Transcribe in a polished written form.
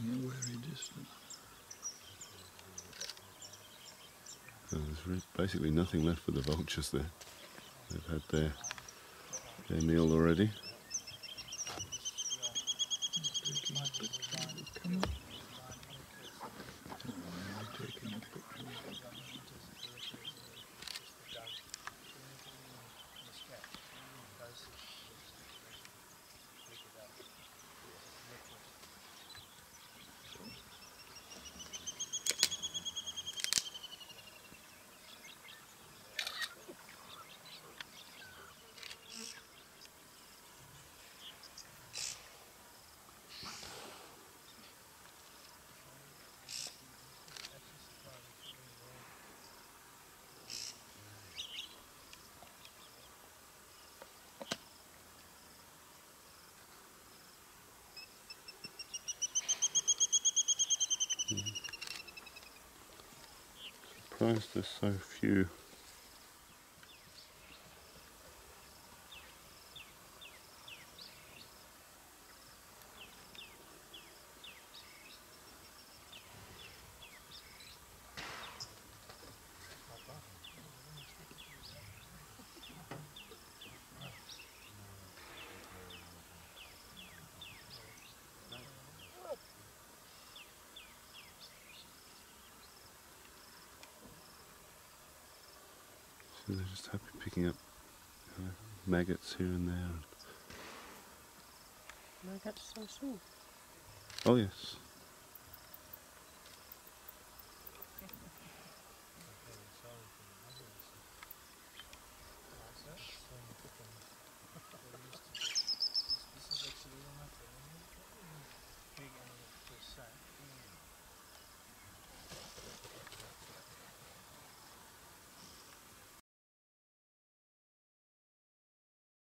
very distant. Oh, there's basically nothing left for the vultures there. They've had their meal already. Surprised there's so few. So they're just happy picking up maggots here and there. Maggots so small. Oh yes.